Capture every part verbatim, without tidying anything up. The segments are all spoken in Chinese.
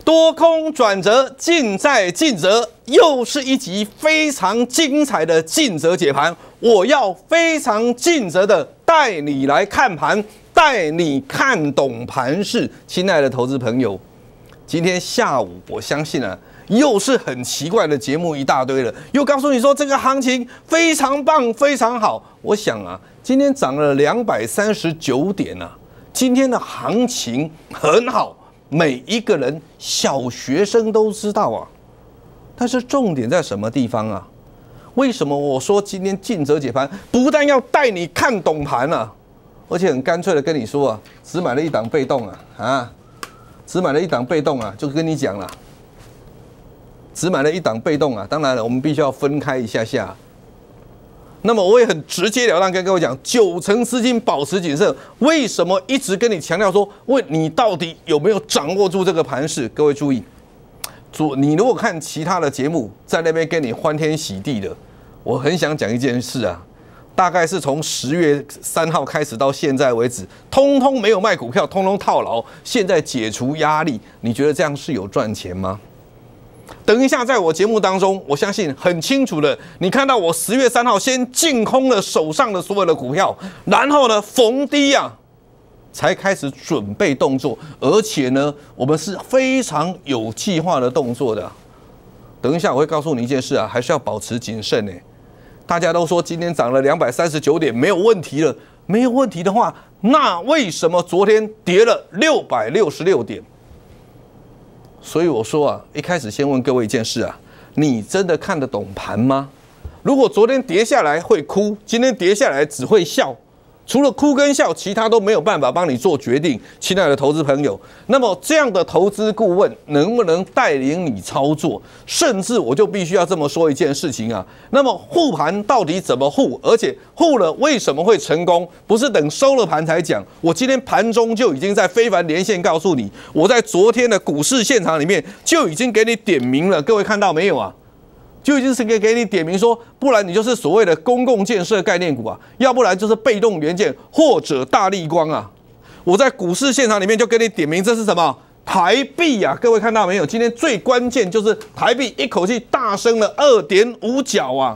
多空转折，尽在尽责，又是一集非常精彩的尽责解盘。我要非常尽责的带你来看盘，带你看懂盘势。亲爱的投资朋友，今天下午我相信啊，又是很奇怪的节目一大堆了，又告诉你说这个行情非常棒，非常好。我想啊，今天涨了两百三十九点啊，今天的行情很好。 每一个人，小学生都知道啊，但是重点在什么地方啊？为什么我说今天尽责解盘，不但要带你看懂盘啊，而且很干脆的跟你说啊，只买了一档被动啊，啊，只买了一档被动啊，就跟你讲了，只买了一档被动啊。当然了，我们必须要分开一下下。 那么我也很直截了当跟各位讲，九成资金保持谨慎。为什么一直跟你强调说，问你到底有没有掌握住这个盘势？各位注意，主你如果看其他的节目，在那边跟你欢天喜地的，我很想讲一件事啊，大概是从十月三号开始到现在为止，通通没有卖股票，通通套牢，现在解除压力，你觉得这样是有赚钱吗？ 等一下，在我节目当中，我相信很清楚的，你看到我十月三号先净空了手上的所有的股票，然后呢逢低啊，才开始准备动作，而且呢，我们是非常有计划的动作的。等一下我会告诉你一件事啊，还是要保持谨慎呢。大家都说今天涨了两百三十九点，没有问题了，没有问题的话，那为什么昨天跌了六百六十六点？ 所以我说啊，一开始先问各位一件事啊，你真的看得懂盘吗？如果昨天跌下来会哭，今天跌下来只会笑，除了哭跟笑，其他都没有办法帮你做决定。亲爱的投资朋友，那么这样的投资顾问能不能带领你操作？甚至我就必须要这么说一件事情啊，那么护盘到底怎么护？而且护了为什么会成功？不是等收了盘才讲，我今天盘中就已经在非凡连线告诉你，我在昨天的股市现场里面就已经给你点名了，各位看到没有啊？ 就已经是给给你点名说，不然你就是所谓的公共建设概念股啊，要不然就是被动元件或者大立光啊。我在股市现场里面就给你点名，这是什么？台币啊！各位看到没有？今天最关键就是台币一口气大升了二点五角啊！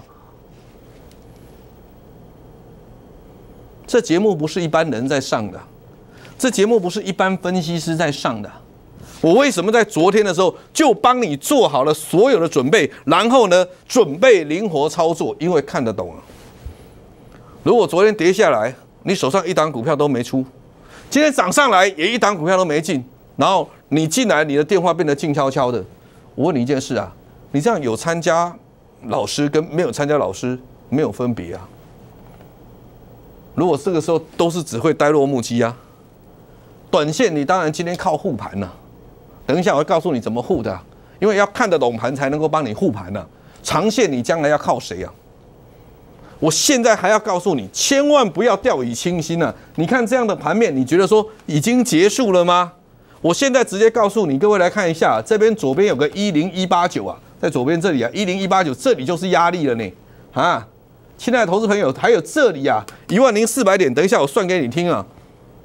这节目不是一般人在上的，这节目不是一般分析师在上的。 我为什么在昨天的时候就帮你做好了所有的准备，然后呢，准备灵活操作，因为看得懂啊。如果昨天跌下来，你手上一档股票都没出，今天涨上来也一档股票都没进，然后你进来，你的电话变得静悄悄的。我问你一件事啊，你这样有参加老师跟没有参加老师没有分别啊？如果这个时候都是只会呆若木鸡啊，短线你当然今天靠护盘了。 等一下，我会告诉你怎么护的、啊，因为要看得懂盘才能够帮你护盘呢、啊。长线你将来要靠谁啊？我现在还要告诉你，千万不要掉以轻心啊！你看这样的盘面，你觉得说已经结束了吗？我现在直接告诉你，各位来看一下，这边左边有个一零一八九啊，在左边这里啊，一零一八九这里就是压力了呢，啊，亲爱的投资朋友，还有这里啊，一万零四百点，等一下我算给你听啊。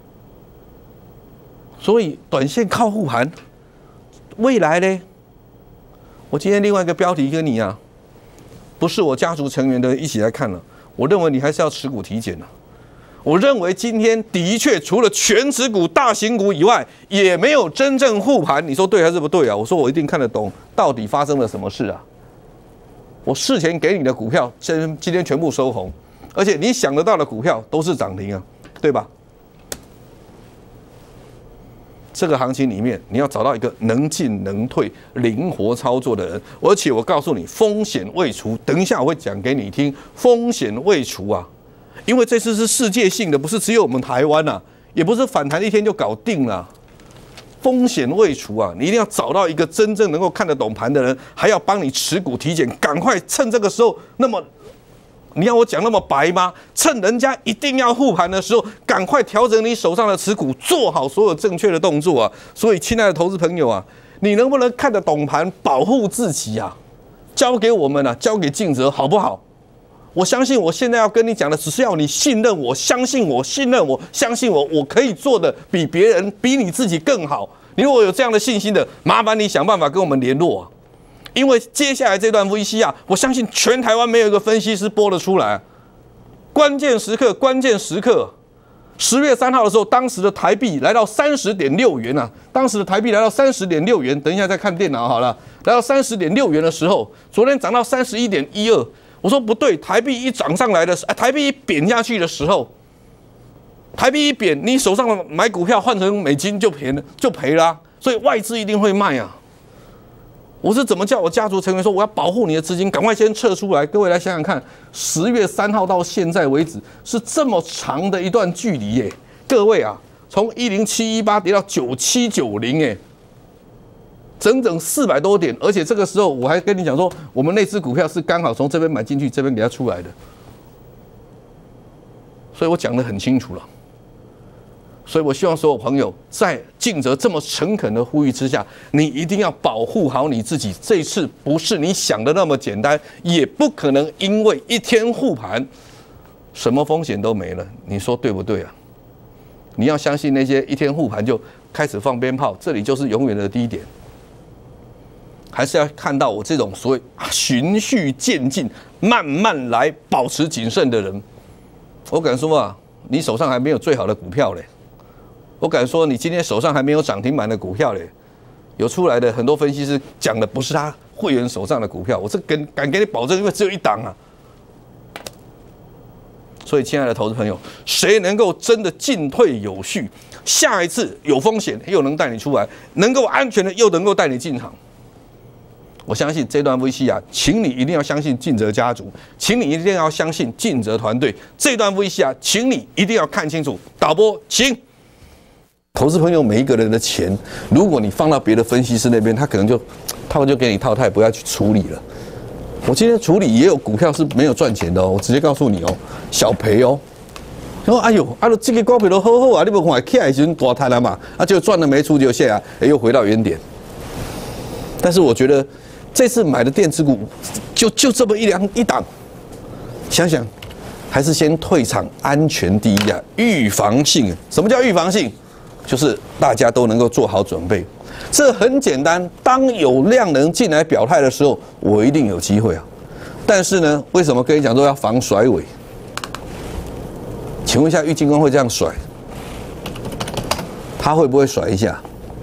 所以短线靠护盘。 未来呢？我今天另外一个标题跟你啊，不是我家族成员的一起来看了。我认为你还是要持股体检了。我认为今天的确除了全持股、大型股以外，也没有真正护盘。你说对还是不对啊？我说我一定看得懂到底发生了什么事啊！我事前给你的股票，今今天全部收红，而且你想得到的股票都是涨停啊，对吧？ 这个行情里面，你要找到一个能进能退、灵活操作的人，而且我告诉你，风险未除。等一下我会讲给你听，风险未除啊，因为这次是世界性的，不是只有我们台湾啊，也不是反弹一天就搞定了。风险未除啊，你一定要找到一个真正能够看得懂盘的人，还要帮你持股体检，赶快趁这个时候，那么。 你要我讲那么白吗？趁人家一定要护盘的时候，赶快调整你手上的持股，做好所有正确的动作啊！所以，亲爱的投资朋友啊，你能不能看得懂盘，保护自己啊？交给我们啊，交给尽责，好不好？我相信，我现在要跟你讲的，只是要你信任我，相信我，信任我，相信我，我可以做的比别人、比你自己更好。 你如果有这样的信心的，麻烦你想办法跟我们联络啊。因为接下来这段 V C R， 我相信全台湾没有一个分析师播得出来。关键时刻，关键时刻。十月三号的时候，当时的台币来到三十点六元啊！当时的台币来到三十点六元，等一下再看电脑好了。来到三十点六元的时候，昨天涨到三十一点一二。我说不对，台币一涨上来的时候，台币一贬下去的时候，台币一贬，你手上的买股票换成美金就赔了，就赔了、啊。所以外资一定会卖啊！我是怎么叫我家族成员说我要保护你的资金，赶快先撤出来？各位来想想看，十月三号到现在为止是这么长的一段距离耶！各位啊，从一零七一八跌到九七九零，哎，整整四百多点，而且这个时候我还跟你讲说，我们那支股票是刚好从这边买进去，这边给它出来的，所以我讲得很清楚了。所以我希望所有朋友在敬哲这么诚恳的呼吁之下，你一定要保护好你自己。这次不是你想的那么简单，也不可能因为一天护盘，什么风险都没了。你说对不对啊？你要相信那些一天护盘就开始放鞭炮，这里就是永远的低点。还是要看到我这种所谓循序渐进、慢慢来、保持谨慎的人。我敢说啊，你手上还没有最好的股票嘞。我敢说，你今天手上还没有涨停板的股票嘞，有出来的很多分析师讲的不是他会员手上的股票，我这跟敢给你保证，因为只有一档啊。所以，亲爱的投资朋友，谁能够真的进退有序，下一次有风险又能带你出来，能够安全的又能够带你进场，我相信这段 V C R， 请你一定要相信敬哲家族，请你一定要相信敬哲团队。这段 V C R， 请你一定要看清楚。导播，请。投资朋友每一个人的钱，如果你放到别的分析师那边，他可能就他们就给你套，他也不要去处理了。我今天处理也有股票是没有赚钱的哦，我直接告诉你哦，小赔哦。然后哎呦，啊，这个股票都好好啊，你不看起来时阵大赚了嘛，啊，就赚了没出就下啊，又回到原点。但是我觉得这次买的电子股就就这么一两一档，想想还是先退场，安全第一啊，预防性。什么叫预防性？就是大家都能够做好准备，这很简单。当有量能进来表态的时候，我一定有机会啊。但是呢，为什么跟你讲说要防甩尾？请问一下，玉金光会这样甩？他会不会甩一下？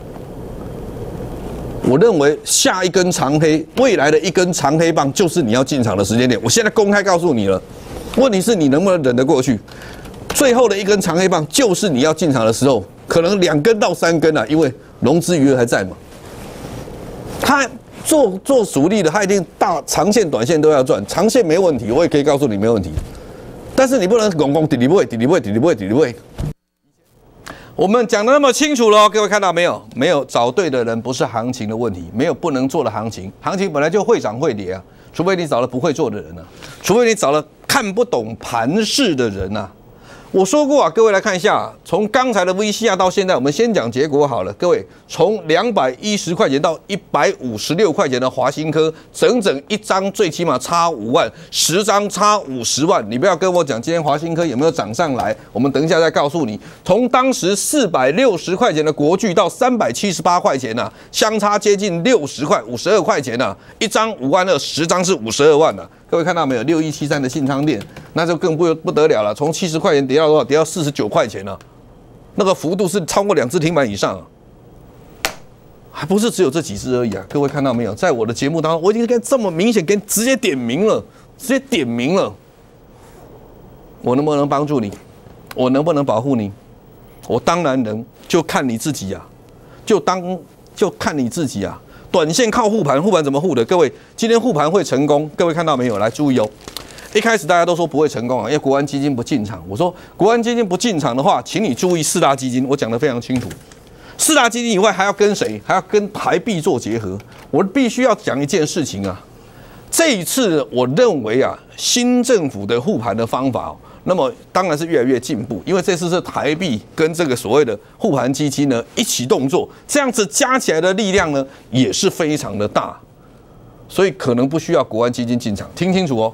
我认为下一根长黑，未来的一根长黑棒就是你要进场的时间点。我现在公开告诉你了，问题是你能不能忍得过去？最后的一根长黑棒就是你要进场的时候。可能两根到三根啊，因为融资余额还在嘛。他做做主力的，他一定大长线、短线都要赚，长线没问题，我也可以告诉你没问题。但是你不能拱拱底底位、底底位、底底位、底底位。我们讲的那么清楚了，各位看到没有？没有找对的人，不是行情的问题，没有不能做的行情，行情本来就会涨会跌啊，除非你找了不会做的人啊，除非你找了看不懂盘势的人啊。我说过啊，各位来看一下，从刚才的 V C R 到现在，我们先讲结果好了。各位，从两百一十块钱到一百五十六块钱的华新科，整整一张最起码差五万，十张差五十万。你不要跟我讲今天华新科有没有涨上来，我们等一下再告诉你。从当时四百六十块钱的国巨到三百七十八块钱啊，相差接近六十块，五十二块钱啊，一张五万二，十张是五十二万啊。各位看到没有？六一七三的信昌店，那就更不不得了了，从七十块钱跌到多少？跌到四十九块钱了，那个幅度是超过两只停板以上、啊，还不是只有这几只而已啊！各位看到没有？在我的节目当中，我已经跟这么明显跟直接点名了，直接点名了。我能不能帮助你？我能不能保护你？我当然能，就看你自己呀、啊，就当就看你自己啊。短线靠护盘，护盘怎么护的？各位，今天护盘会成功？各位看到没有？来注意哦。一开始大家都说不会成功啊，因为国安基金不进场。我说国安基金不进场的话，请你注意四大基金，我讲得非常清楚。四大基金以外还要跟谁？还要跟台币做结合。我必须要讲一件事情啊，这一次我认为啊，新政府的护盘的方法、哦，那么当然是越来越进步，因为这次是台币跟这个所谓的护盘基金呢一起动作，这样子加起来的力量呢也是非常的大，所以可能不需要国安基金进场。听清楚哦。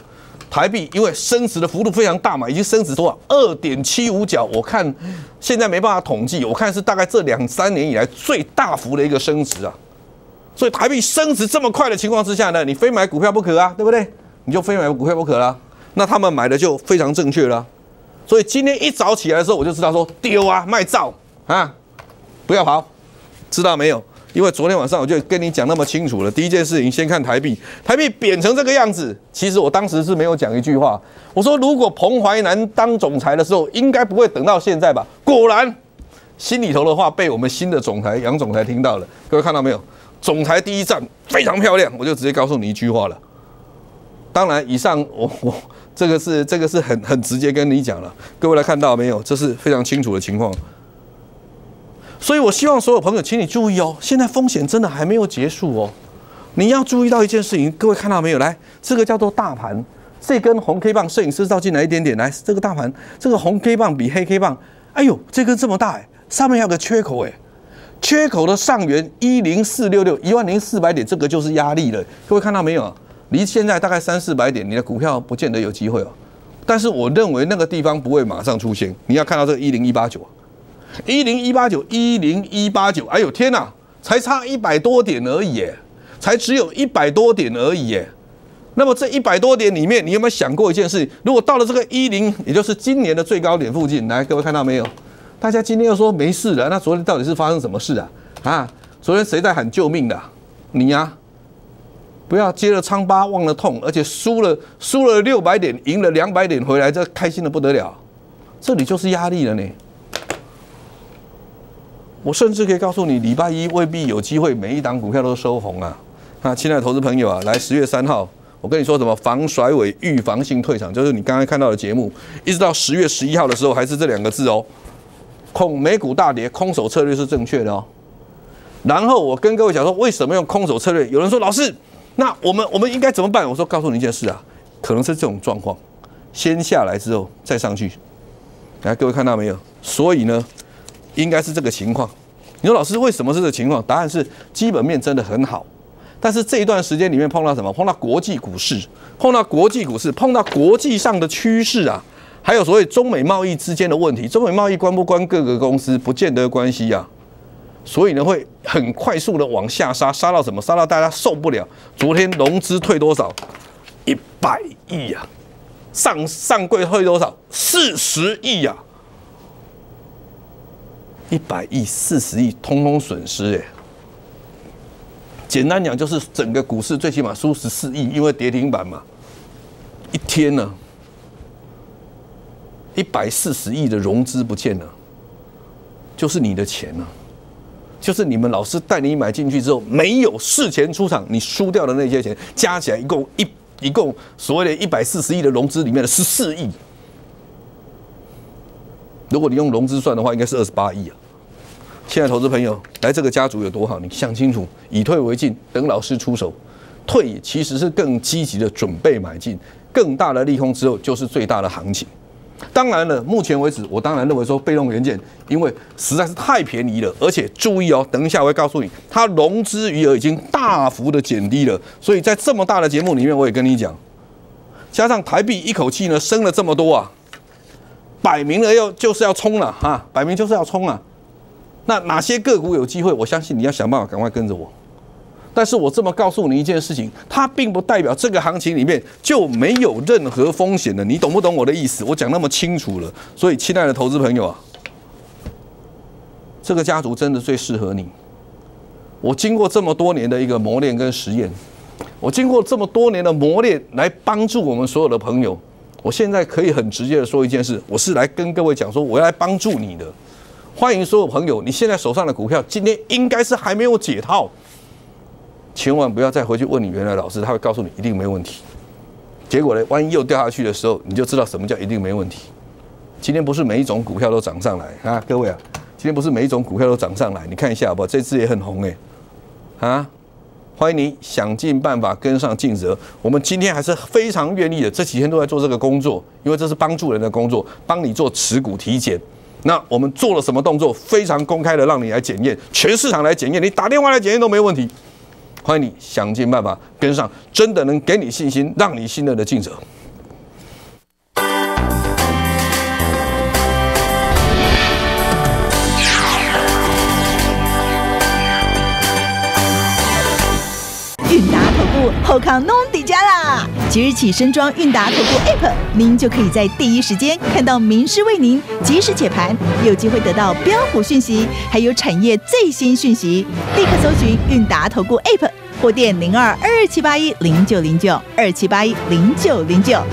台币因为升值的幅度非常大嘛，已经升值多少？二点七五角，我看现在没办法统计，我看是大概这两三年以来最大幅的一个升值啊。所以台币升值这么快的情况之下呢，你非买股票不可啊，对不对？你就非买股票不可啦。那他们买的就非常正确了。所以今天一早起来的时候，我就知道说丢啊，卖照啊，不要跑，知道没有？因为昨天晚上我就跟你讲那么清楚了。第一件事情，先看台币，台币贬成这个样子，其实我当时是没有讲一句话，我说如果彭淮南当总裁的时候，应该不会等到现在吧？果然，心里头的话被我们新的总裁杨总裁听到了。各位看到没有？总裁第一站非常漂亮，我就直接告诉你一句话了。当然，以上我我这个是这个是很很直接跟你讲了。各位来看到没有？这是非常清楚的情况。所以我希望所有朋友，请你注意哦，现在风险真的还没有结束哦。你要注意到一件事情，各位看到没有？来，这个叫做大盘，这根红 K 棒，摄影师照进来一点点，来，这个大盘，这个红 K 棒比黑 K 棒，哎呦，这根这么大哎，上面还有个缺口哎，缺口的上缘一零四六六，一万零四百点，这个就是压力了。各位看到没有？离现在大概三四百点，你的股票不见得有机会哦。但是我认为那个地方不会马上出现，你要看到这个一零一八九。一零一八九，一零一八九，哎呦天哪，才差一百多点而已耶，才只有一百多点而已耶。那么这一百多点里面，你有没有想过一件事？如果到了这个一零，也就是今年的最高点附近，来，各位看到没有？大家今天又说没事了，那昨天到底是发生什么事啊？啊，昨天谁在喊救命的啊？你呀、啊，不要接了疮疤忘了痛，而且输了输了六百点，赢了两百点回来，这开心的不得了。这里就是压力了呢。我甚至可以告诉你，礼拜一未必有机会每一档股票都收红啊！啊，亲爱的投资朋友啊，来十月三号，我跟你说什么？防甩尾，预防性退场，就是你刚才看到的节目，一直到十月十一号的时候，还是这两个字哦。空美股大跌，空手策略是正确的哦。然后我跟各位讲说，为什么用空手策略？有人说老师，那我们我们应该怎么办？我说告诉你一件事啊，可能是这种状况，先下来之后再上去。来，各位看到没有？所以呢？应该是这个情况。你说老师为什么是这个情况？答案是基本面真的很好，但是这一段时间里面碰到什么？碰到国际股市，碰到国际股市，碰到国际上的趋势啊，还有所谓中美贸易之间的问题。中美贸易关不关各个公司不见得关系啊，所以呢会很快速的往下杀，杀到什么？杀到大家受不了。昨天融资退多少？一百亿啊！上上柜退多少？四十亿啊！一百亿、四十亿，通通损失哎。简单讲，就是整个股市最起码输十四亿，因为跌停板嘛。一天呢，一百四十亿的融资不见了，就是你的钱啊，就是你们老师带你买进去之后，没有事前出场，你输掉的那些钱，加起来一共一一共所谓的一百四十亿的融资里面的十四亿。如果你用融资算的话，应该是二十八亿啊。亲爱的投资朋友，来这个家族有多好？你想清楚，以退为进，等老师出手。退其实是更积极的准备买进，更大的利空之后就是最大的行情。当然了，目前为止，我当然认为说被动元件，因为实在是太便宜了，而且注意哦，等一下我会告诉你，它融资余额已经大幅的减低了，所以在这么大的节目里面，我也跟你讲，加上台币一口气呢升了这么多啊，摆明了要就是要冲了哈，摆明就是要冲了。那哪些个股有机会？我相信你要想办法赶快跟着我。但是我这么告诉你一件事情，它并不代表这个行情里面就没有任何风险的。你懂不懂我的意思？我讲那么清楚了，所以亲爱的投资朋友啊，这个家族真的最适合你。我经过这么多年的一个磨练跟实验，我经过这么多年的磨练来帮助我们所有的朋友，我现在可以很直接的说一件事，我是来跟各位讲说，我要来帮助你的。欢迎所有朋友，你现在手上的股票今天应该是还没有解套，千万不要再回去问你原来老师，他会告诉你一定没问题。结果呢，万一又掉下去的时候，你就知道什么叫一定没问题。今天不是每一种股票都涨上来啊，各位啊，今天不是每一种股票都涨上来，你看一下好不好？这支也很红哎、欸，啊，欢迎你想尽办法跟上竞泽。我们今天还是非常愿意的，这几天都在做这个工作，因为这是帮助人的工作，帮你做持股体检。那我们做了什么动作？非常公开的让你来检验，全市场来检验，你打电话来检验都没问题。欢迎你想尽办法跟上，真的能给你信心，让你信任的竞泽。 后康弄底家啦！即日起升装韵达投顾 App， 您就可以在第一时间看到名师为您及时解盘，有机会得到标股讯息，还有产业最新讯息。立刻搜寻韵达投顾 App， 或电零二二二七八一零九零九二七八一零九零九。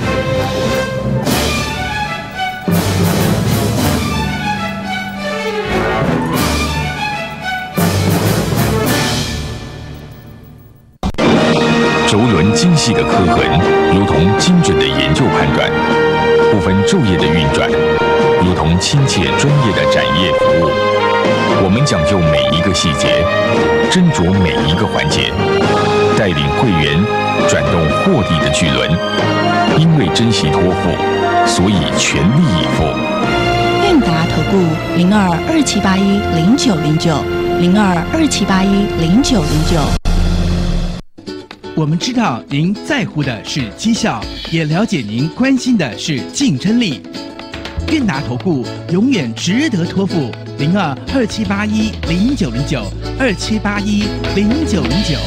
轴轮精细的刻痕，如同精准的研究判断；不分昼夜的运转，如同亲切专业的展业服务。我们讲究每一个细节，斟酌每一个环节，带领会员转动获利的巨轮。因为珍惜托付，所以全力以赴。 韵达投顾零二二七八一零九零九零二二七八一零九零九。 我们知道您在乎的是绩效，也了解您关心的是竞争力。韵达投顾永远值得托付，零二二七八一零九零九二七八一零九零九。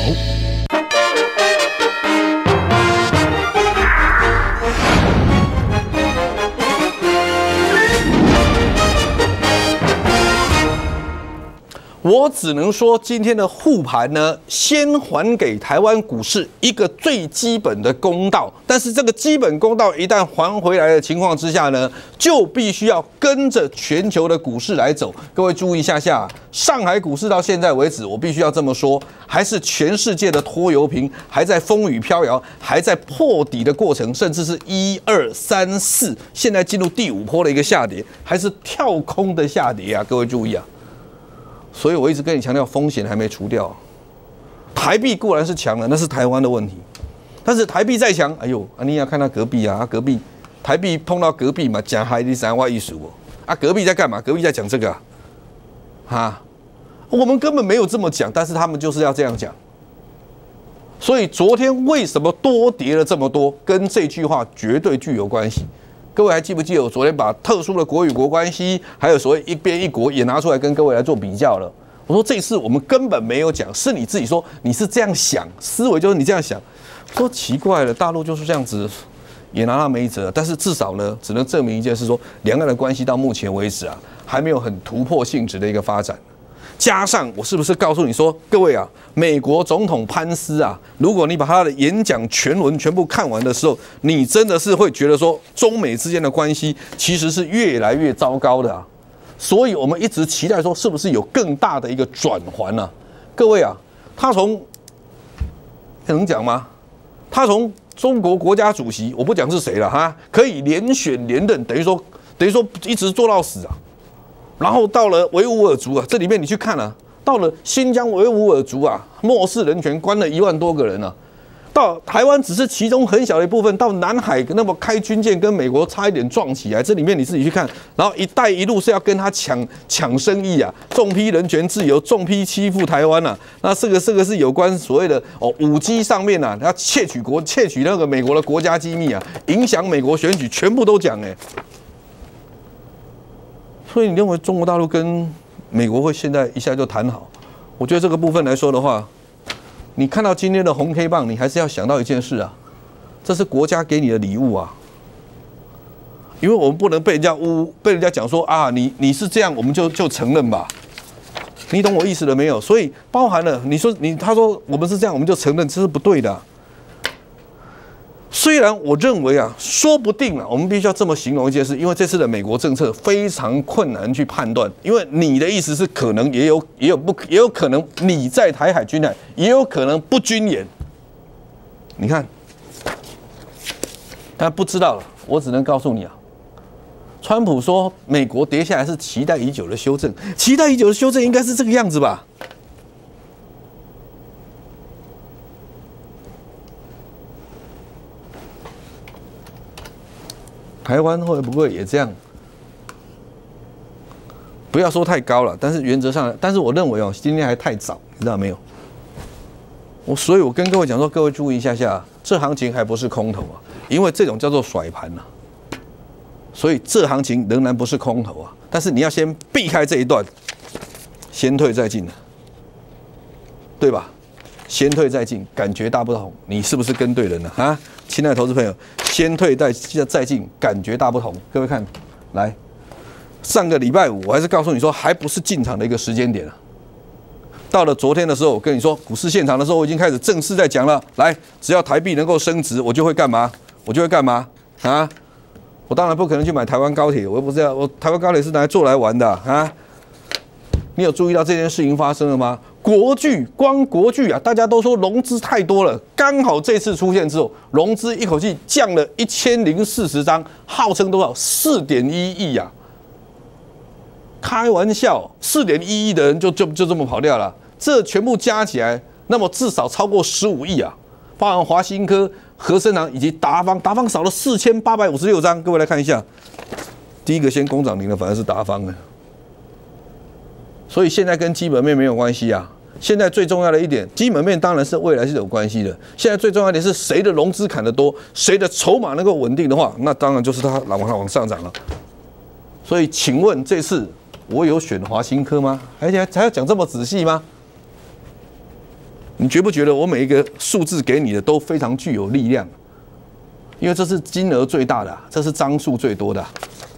我只能说，今天的护盘呢，先还给台湾股市一个最基本的公道。但是这个基本公道一旦还回来的情况之下呢，就必须要跟着全球的股市来走。各位注意一下下，上海股市到现在为止，我必须要这么说，还是全世界的拖油瓶，还在风雨飘摇，还在破底的过程，甚至是一二三四，现在进入第五波的一个下跌，还是跳空的下跌啊！各位注意啊！所以我一直跟你强调，风险还没除掉。台币固然是强了，那是台湾的问题。但是台币再强，哎呦，啊你要看到隔壁啊，隔壁台币碰到隔壁嘛，讲海底三万艺术哦，啊隔壁在干嘛？隔壁在讲这个啊，哈，我们根本没有这么讲，但是他们就是要这样讲。所以昨天为什么多跌了这么多，跟这句话绝对具有关系。各位还记不记得我昨天把特殊的国与国关系，还有所谓一边一国也拿出来跟各位来做比较了？我说这次我们根本没有讲，是你自己说你是这样想，思维就是你这样想。说奇怪了，大陆就是这样子，也拿他没辙。但是至少呢，只能证明一件事说，两岸的关系到目前为止啊，还没有很突破性质的一个发展。加上我是不是告诉你说，各位啊，美国总统潘斯啊，如果你把他的演讲全文全部看完的时候，你真的是会觉得说，中美之间的关系其实是越来越糟糕的啊。所以我们一直期待说，是不是有更大的一个转环呢？各位啊，他从能讲吗？他从中国国家主席，我不讲是谁了哈，可以连选连任，等于说等于说一直做到死啊。然后到了维吾尔族啊，这里面你去看啊，到了新疆维吾尔族啊，漠视人权，关了一万多个人啊。到台湾只是其中很小的一部分，到南海那么开军舰跟美国差一点撞起来，这里面你自己去看。然后“一带一路”是要跟他抢抢生意啊，重批人权自由，重批欺负台湾啊。那这个这个是有关所谓的哦五 G 上面啊，要窃取国窃取那个美国的国家机密啊，影响美国选举，全部都讲哎。所以你认为中国大陆跟美国会现在一下就谈好？我觉得这个部分来说的话，你看到今天的红 K 棒，你还是要想到一件事啊，这是国家给你的礼物啊。因为我们不能被人家污，被人家讲说啊，你你是这样，我们就就承认吧。你懂我意思了没有？所以包含了你说你他说我们是这样，我们就承认，这是不对的啊。虽然我认为啊，说不定啊，我们必须要这么形容一件事，因为这次的美国政策非常困难去判断，因为你的意思是可能也有也有不也有可能你在台海军演，也有可能不军演。你看，但不知道了，我只能告诉你啊，川普说美国跌下来是期待已久的修正，期待已久的修正应该是这个样子吧。台湾会不会也这样？不要说太高了，但是原则上，但是我认为哦，今天还太早，你知道没有？我所以，我跟各位讲说，各位注意一下下，这行情还不是空头啊，因为这种叫做甩盘呐、啊，所以这行情仍然不是空头啊。但是你要先避开这一段，先退再进，对吧？ 先退再进，感觉大不同。你是不是跟对人了啊？亲爱的投资朋友，先退再再进，感觉大不同。各位看，来，上个礼拜五我还是告诉你说，还不是进场的一个时间点啊。到了昨天的时候，我跟你说，股市现场的时候，我已经开始正式在讲了。来，只要台币能够升值，我就会干嘛？我就会干嘛啊？我当然不可能去买台湾高铁，我又不是要我台湾高铁是拿来做来玩的啊！你有注意到这件事情发生了吗？国巨光国巨啊，大家都说融资太多了，刚好这次出现之后，融资一口气降了一千零四十张，号称多少？四点一亿啊！开玩笑，四点一亿的人就就就这么跑掉了，这全部加起来，那么至少超过十五亿啊！包含华新科、和生堂以及达方，达方少了四千八百五十六张，各位来看一下，第一个先攻涨停的反而是达方啊。所以现在跟基本面没有关系啊。现在最重要的一点，基本面当然是未来是有关系的。现在最重要一点是谁的融资砍得多，谁的筹码能够稳定的话，那当然就是它往上往上涨了。所以，请问这次我有选华新科吗？而且还要讲这么仔细吗？你觉不觉得我每一个数字给你的都非常具有力量？因为这是金额最大的、啊，这是张数最多的、啊。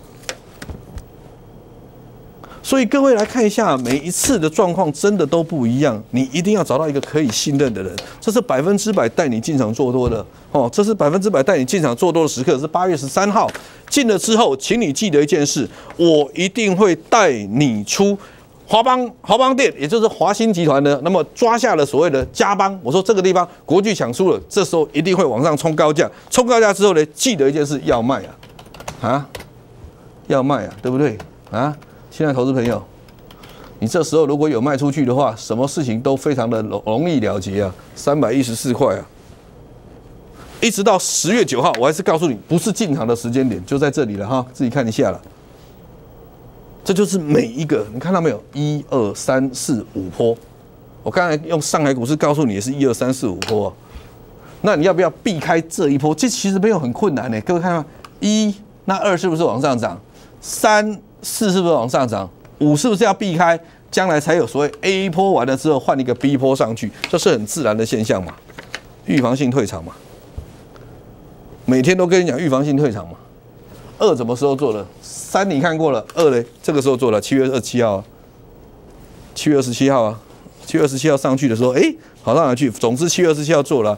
所以各位来看一下，每一次的状况真的都不一样，你一定要找到一个可以信任的人。这是百分之百带你进场做多的哦，这是百分之百带你进场做多的时刻，是八月十三号进了之后，请你记得一件事，我一定会带你出华邦华邦电，也就是华新集团的，那么抓下了所谓的嘉邦。我说这个地方国巨抢输了，这时候一定会往上冲高价，冲高价之后呢，记得一件事，要卖啊，啊，要卖啊，对不对啊？现在投资朋友，你这时候如果有卖出去的话，什么事情都非常的容易了结啊，三百一十四块啊，一直到十月九号，我还是告诉你，不是进场的时间点，就在这里了哈，自己看一下了。这就是每一个，你看到没有？一二三四五波，我刚才用上海股市告诉你，也是一二三四五波、啊。那你要不要避开这一波？这其实没有很困难呢、欸。各位看到一，那二是不是往上涨？三。四是不是往上涨？五是不是要避开？将来才有所谓 A 波完了之后换一个 B 波上去，这是很自然的现象嘛？预防性退场嘛？每天都跟你讲预防性退场嘛？二什么时候做的？三你看过了，二嘞这个时候做了，七月二十七号啊，七月二十七号啊，七月二十七号上去的时候，哎、欸，好上哪去？总之七月二十七号做了、啊，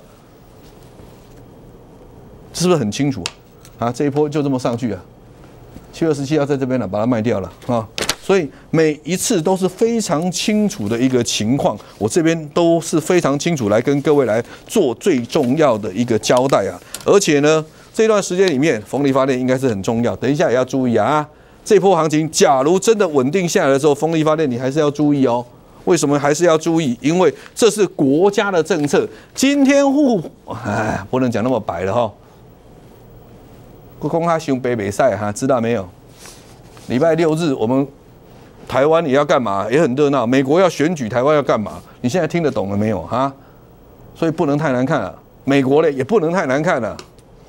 是不是很清楚啊？这一波就这么上去啊？七月二十七号在这边了，把它卖掉了啊，所以每一次都是非常清楚的一个情况，我这边都是非常清楚来跟各位来做最重要的一个交代啊。而且呢，这段时间里面，风力发电应该是很重要，等一下也要注意啊。这波行情假如真的稳定下来的时候，风力发电你还是要注意哦。为什么还是要注意？因为这是国家的政策。今天户，哎，不能讲那么白了哈。不公他熊北北赛哈，知道没有？礼拜六日我们台湾也要干嘛？也很热闹。美国要选举，台湾要干嘛？你现在听得懂了没有哈？所以不能太难看了。美国嘞也不能太难看了。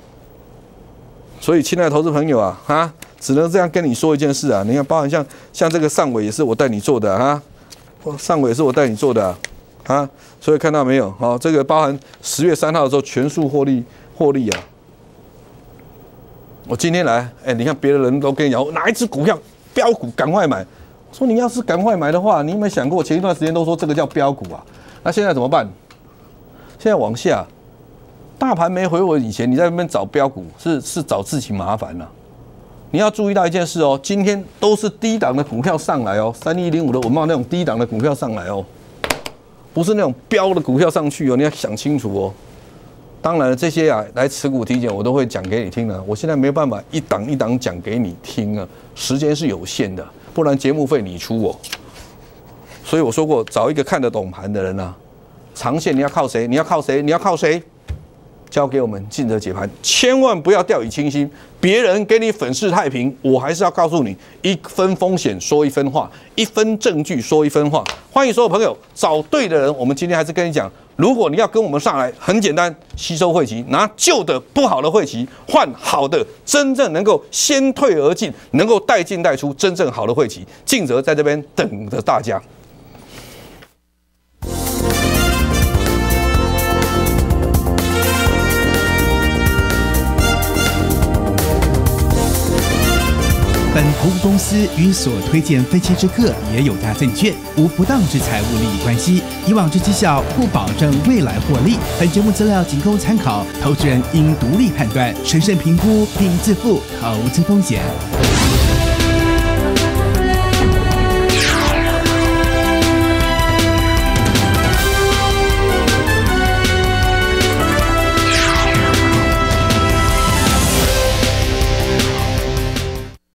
所以，亲爱的投资朋友啊，哈，只能这样跟你说一件事啊。你看，包含像像这个上尾也是我带你做的啊，上尾也是我带你做的啊，啊，所以看到没有？好，这个包含十月三号的时候全数获利获利啊。我今天来，哎、欸，你看别的人都跟你讲，哪一只股票标股赶快买。我说你要是赶快买的话，你有没有想过前一段时间都说这个叫标股啊？那现在怎么办？现在往下，大盘没回稳以前，你在那边找标股是是找自己麻烦了、啊。你要注意到一件事哦，今天都是低档的股票上来哦，三一零五的文茂那种低档的股票上来哦，不是那种标的股票上去哦，你要想清楚哦。当然，这些啊来持股体检我都会讲给你听的。我现在没有办法一档一档讲给你听啊，时间是有限的，不然节目费你出哦。所以我说过，找一个看得懂盘的人啊，长线你要靠谁？你要靠谁？你要靠谁？交给我们尽责解盘，千万不要掉以轻心。别人给你粉饰太平，我还是要告诉你，一分风险说一分话，一分证据说一分话。欢迎所有朋友找对的人。我们今天还是跟你讲，如果你要跟我们上来，很简单，吸收汇期，拿旧的不好的汇期换好的，真正能够先退而进，能够带进带出真正好的汇期。尽责在这边等着大家。 投顾公司与所推荐分期之客也有大证券，无不当之财务利益关系。以往之绩效不保证未来获利。本节目资料仅供参考，投资人应独立判断、审慎评估并自负投资风险。